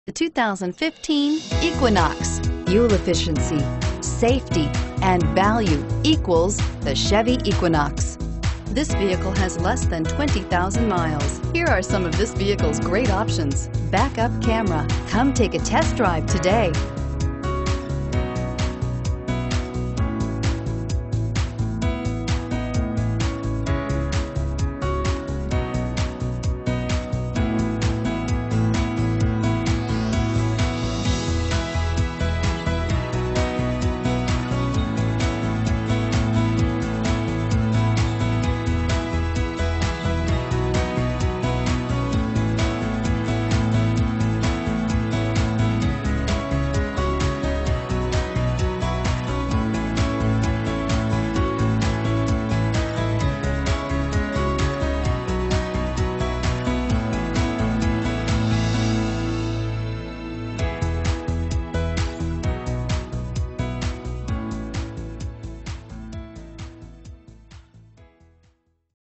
The 2015 Equinox. Fuel efficiency, safety, and value equals the Chevy Equinox. This vehicle has less than 20,000 miles. Here are some of this vehicle's great options: backup camera. Come take a test drive today.